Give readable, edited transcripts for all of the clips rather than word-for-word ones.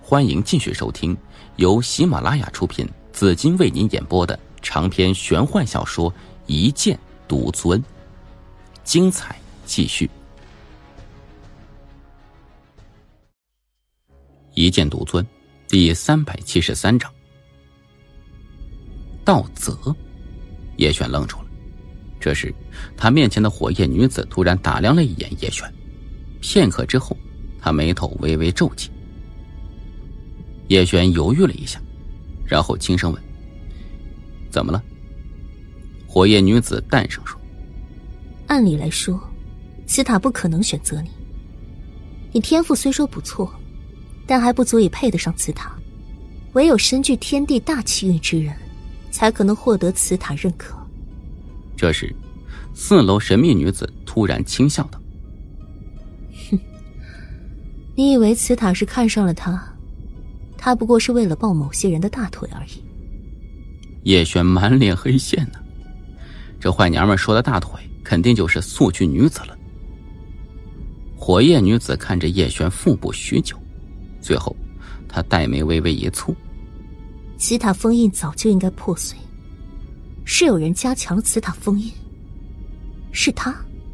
欢迎继续收听由喜马拉雅出品，紫金为您演播的长篇玄幻小说《一剑独尊》，精彩继续。一剑独尊第373章。道泽。叶璇愣住了，这时他面前的火焰女子突然打量了一眼叶璇，片刻之后他眉头微微皱起。叶璇犹豫了一下，然后轻声问：怎么了？火焰女子淡声说： 按理来说，此塔不可能选择你。你天赋虽说不错，但还不足以配得上此塔，唯有身具天地大气运之人才可能获得此塔认可。 这时4楼神秘女子突然轻笑道： 哼，你以为此塔是看上了他不过是为了抱某些人的大腿而已。 叶璇满脸黑线呢，这坏娘们说的大腿肯定就是素具女子了。火焰女子看着叶璇腹部许久，最后她黛眉微微一蹙： 此塔封印早就应该破碎，是有人加强了此塔封印，是他。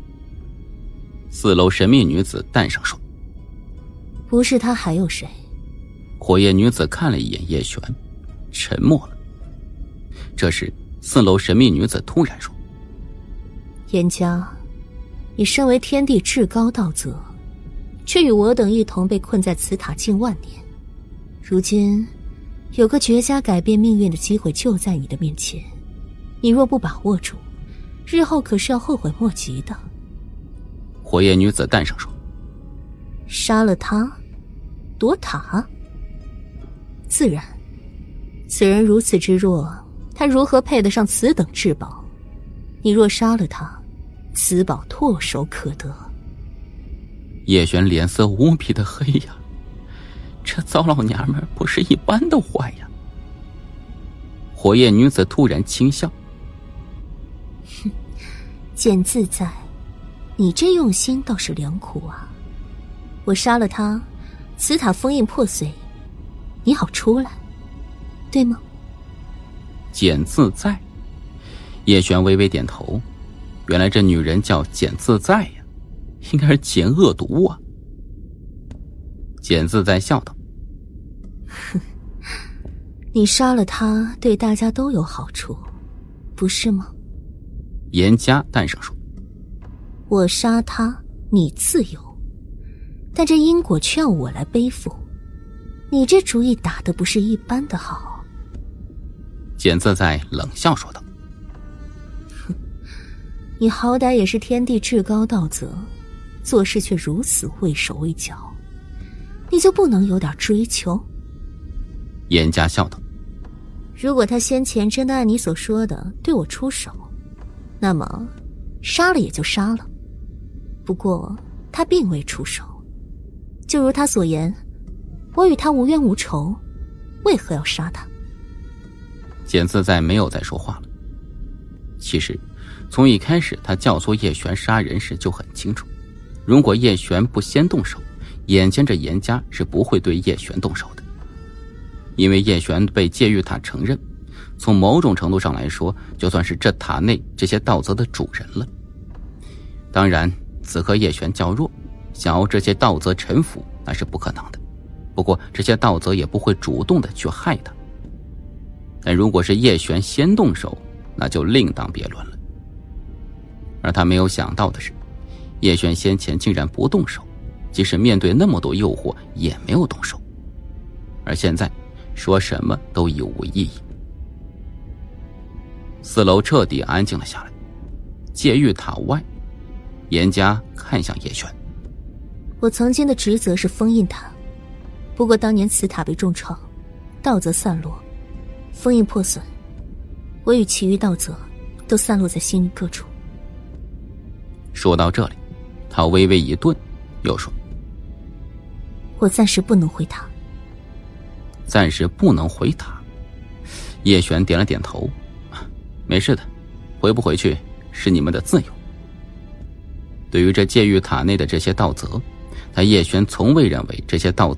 4楼神秘女子淡声说： 不是他还有谁？ 火焰女子看了一眼叶璇，沉默了。这时4楼神秘女子突然说： 颜家，你身为天地至高道则，却与我等一同被困在此塔近万年，如今有个绝佳改变命运的机会就在你的面前，你若不把握住，日后可是要后悔莫及的。 火焰女子淡声说： 杀了他，夺塔？自然，此人如此之弱，他如何配得上此等至宝？你若杀了他，此宝唾手可得。 叶璇脸色无比的黑呀，这糟老娘们不是一般的坏呀。火焰女子突然轻笑： 哼，简自在，你这用心倒是良苦啊。我杀了他，此塔封印破碎，你好出来，对吗？ 简自在。叶璇微微点头，原来这女人叫简自在呀，应该是简恶毒啊。简自在笑道： 哼，你杀了他对大家都有好处，不是吗？ 严家淡声说： 我杀他你自由，但这因果却要我来背负，你这主意打得不是一般的好。 简自在冷笑说道： 哼，你好歹也是天地至高道则，做事却如此畏手畏脚，你就不能有点追求？ 严家笑道： 如果他先前真的按你所说的对我出手，那么杀了也就杀了，不过他并未出手，就如他所言，我与他无冤无仇，为何要杀他？ 简自在没有再说话了。其实从一开始他教唆叶璇杀人时就很清楚，如果叶璇不先动手，眼前这严家是不会对叶璇动手的。因为叶璇被戒狱塔承认，从某种程度上来说，就算是这塔内这些道则的主人了。当然此刻叶璇较弱，想要这些道则臣服那是不可能的，不过这些道则也不会主动的去害他。但如果是叶璇先动手，那就另当别论了。而他没有想到的是，叶璇先前竟然不动手，即使面对那么多诱惑也没有动手，而现在说什么都已无意义。4楼彻底安静了下来。戒狱塔外，严家看向叶璇： 我曾经的职责是封印塔，不过当年此塔被重创，道则散落，封印破损，我与其余道则都散落在星域各处。 说到这里，他微微一顿，又说： 我暂时不能回塔。 暂时不能回塔。叶璇点了点头：没事的，回不回去是你们的自由。对于这戒狱塔内的这些道则，他叶璇从未认为这些道则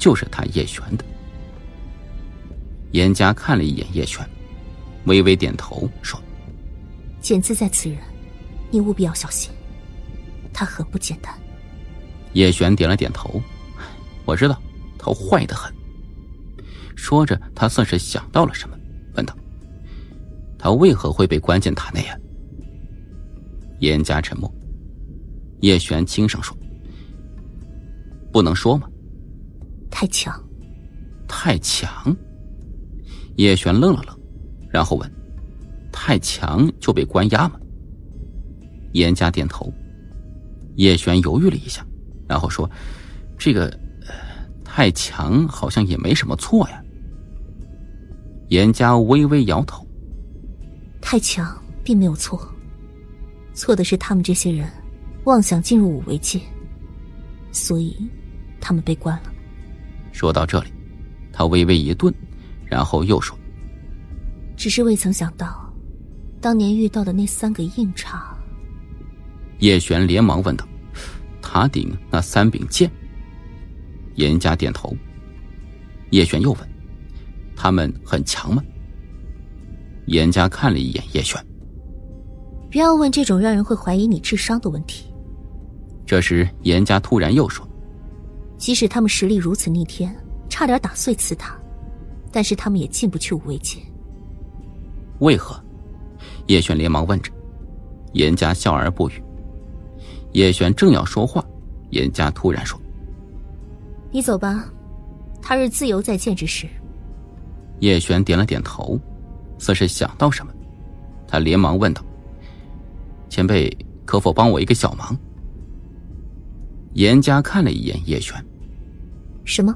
就是他叶璇的。严家看了一眼叶璇，微微点头说： 简自在此人，你务必要小心，他很不简单。 叶璇点了点头，我知道他坏得很。说着他算是想到了什么，问道：他为何会被关进塔内啊？严家沉默。叶璇轻声说：不能说吗？ 太强。 太强？叶璇愣了愣，然后问：太强就被关押吗？严家点头。叶璇犹豫了一下，然后说：这个太强好像也没什么错呀。严家微微摇头。 太强并没有错，错的是他们这些人妄想进入五维界，所以他们被关了。 说到这里，他微微一顿，然后又说： 只是未曾想到当年遇到的那3个硬茬。 叶璇连忙问道：塔顶那3柄剑？严家点头。叶璇又问：他们很强吗？严家看了一眼叶璇。 不要问这种让人会怀疑你智商的问题。 这时严家突然又说： 即使他们实力如此逆天，差点打碎祠塔，但是他们也进不去五维界。 为何？叶璇连忙问着。严家笑而不语。叶璇正要说话，严家突然说： 你走吧，他日自由再见之时。 叶璇点了点头，似是想到什么，他连忙问道：前辈可否帮我一个小忙？严家看了一眼叶璇。 什么？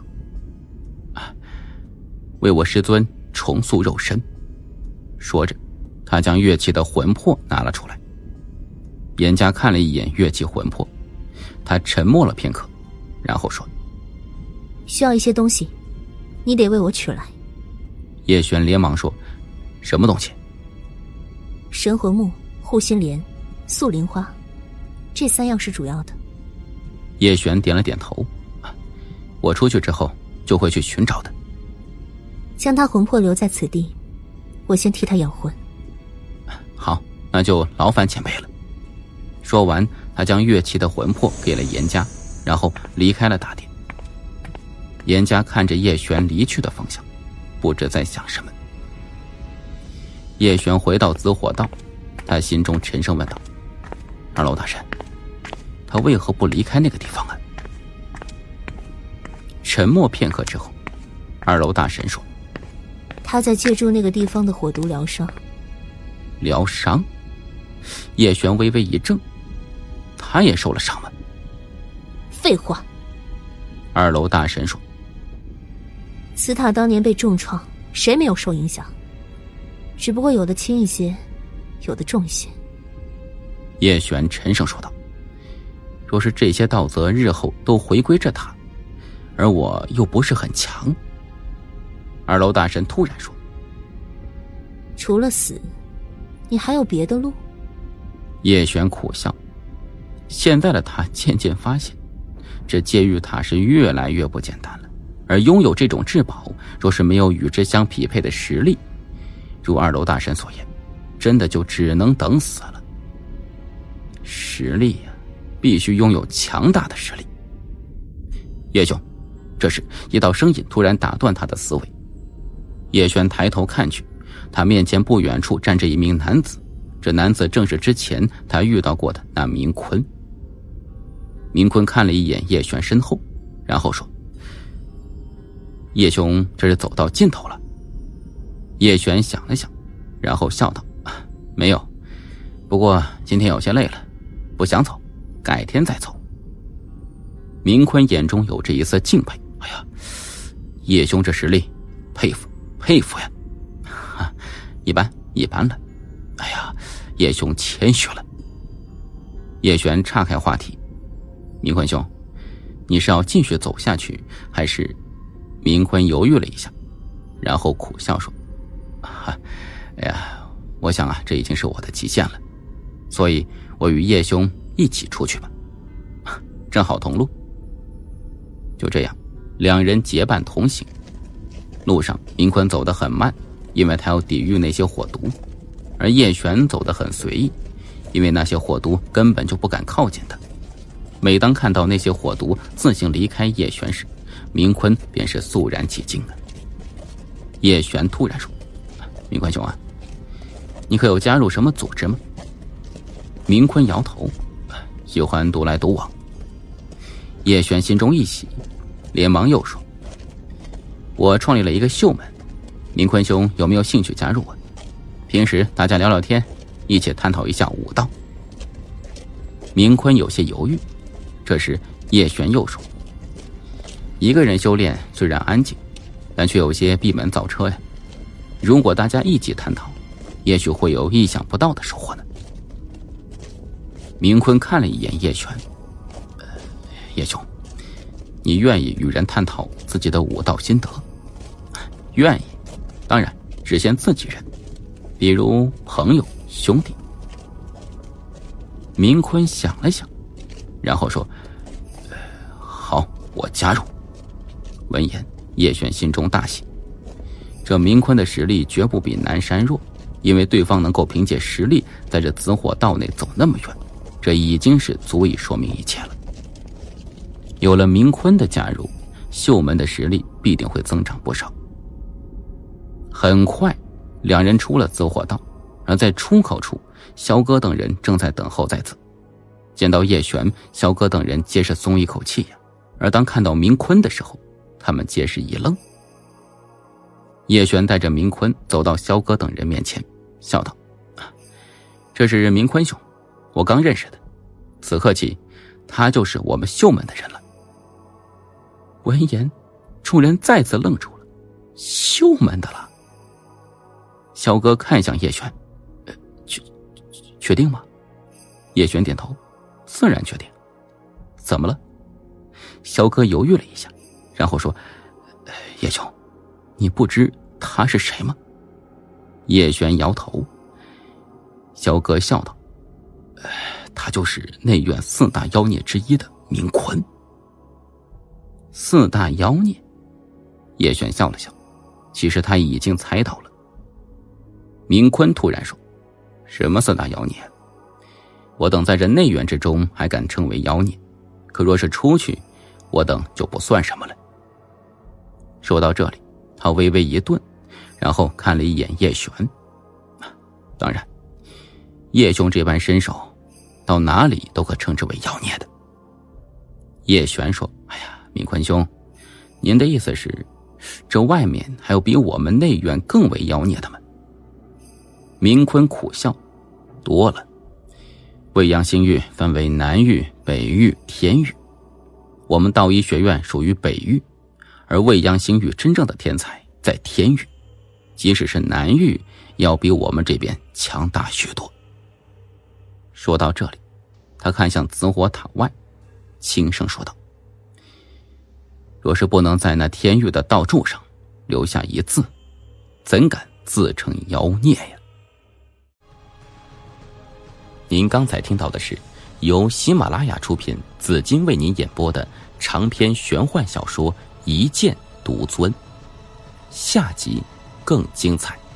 为我师尊重塑肉身。说着他将乐器的魂魄拿了出来。严家看了一眼乐器魂魄，他沉默了片刻，然后说： 需要一些东西，你得为我取来。 叶璇连忙说：什么东西？ 神魂木、护心莲、素灵花，这3样是主要的。 叶璇点了点头：我出去之后就会去寻找的。 将他魂魄留在此地，我先替他养魂。 好，那就劳烦前辈了。说完他将乐器的魂魄给了严家，然后离开了大殿。严家看着叶璇离去的方向，不知在想什么。叶璇回到紫火道，他心中沉声问道：二楼大神，他为何不离开那个地方啊？沉默片刻之后，二楼大神说： 他在借助那个地方的火毒疗伤。 疗伤？叶璇微微一怔，他也受了伤吗？ 废话。 二楼大神说： 祠塔当年被重创，谁没有受影响？只不过有的轻一些，有的重一些。 叶璇沉声说道：若是这些道则日后都回归这塔，而我又不是很强。二楼大神突然说： 除了死，你还有别的路？ 叶璇苦笑，现在的他渐渐发现，这戒狱塔是越来越不简单了，而拥有这种至宝，若是没有与之相匹配的实力，如二楼大神所言，真的就只能等死了。实力呀，必须拥有强大的实力。叶兄，这时一道声音突然打断他的思维。叶璇抬头看去，他面前不远处站着一名男子，这男子正是之前他遇到过的那明坤。明坤看了一眼叶璇身后，然后说：叶兄这是走到尽头了。叶璇想了想，然后笑道：没有，不过今天有些累了，不想走，改天再走。明坤眼中有着一丝敬佩，哎呀，叶兄这实力，佩服佩服呀。一般了，哎呀，叶兄谦虚了。叶璇岔开话题：明坤兄，你是要继续走下去，还是？明坤犹豫了一下，然后苦笑说：哎呀，我想啊，这已经是我的极限了，所以我与叶兄一起出去吧，正好同路。就这样， 两人结伴同行。路上明坤走得很慢，因为他要抵御那些火毒，而叶璇走得很随意，因为那些火毒根本就不敢靠近他。每当看到那些火毒自行离开叶璇时，明坤便是肃然起敬了。叶璇突然说：“明坤兄啊，你可有加入什么组织吗？”明坤摇头：“喜欢独来独往。”叶璇心中一喜，连忙又说：“我创立了一个秀门，明坤兄有没有兴趣加入啊？平时大家聊聊天，一起探讨一下武道。”明坤有些犹豫，这时叶璇又说：“一个人修炼虽然安静，但却有些闭门造车呀。如果大家一起探讨，也许会有意想不到的收获呢。”明坤看了一眼叶璇：“叶兄，你愿意与人探讨自己的武道心得？”“愿意，当然只限自己人，比如朋友兄弟。”明坤想了想，然后说：“好，我加入。”闻言，叶璇心中大喜。这明坤的实力绝不比南山弱，因为对方能够凭借实力在这紫火道内走那么远，这已经是足以说明一切了。有了明坤的加入，秀门的实力必定会增长不少。很快，两人出了紫火道，而在出口处，萧哥等人正在等候在此。见到叶璇，萧哥等人皆是松一口气呀，而当看到明坤的时候，他们皆是一愣。叶璇带着明坤走到萧哥等人面前，笑道：“这是明坤兄，我刚认识的，此刻起，他就是我们秀门的人了。”闻言，众人再次愣住了，秀门的了。萧哥看向叶璇：“确定吗？”叶璇点头：“自然确定。”“怎么了？”萧哥犹豫了一下，然后说：“叶兄，你不知他是谁吗？”叶璇摇头。萧哥笑道：“他就是内院4大妖孽之一的明坤。”“4大妖孽？”叶璇笑了笑，其实他已经猜到了。明坤突然说：“什么4大妖孽？我等在这内院之中还敢称为妖孽，可若是出去，我等就不算什么了。”说到这里，他微微一顿，然后看了一眼叶璇。“当然，叶兄这般身手，到哪里都可称之为妖孽的。”叶璇说：“哎呀，明坤兄，您的意思是，这外面还有比我们内院更为妖孽的吗？”明坤苦笑：“多了。未央星域分为南域、北域、天域，我们道医学院属于北域，而未央星域真正的天才在天域，即使是南域，要比我们这边强大许多。”说到这里，他看向紫火塔外，轻声说道：“若是不能在那天域的道柱上留下一字，怎敢自称妖孽呀？”您刚才听到的是由喜马拉雅出品，紫金为您演播的长篇玄幻小说《一剑独尊》，下集更精彩。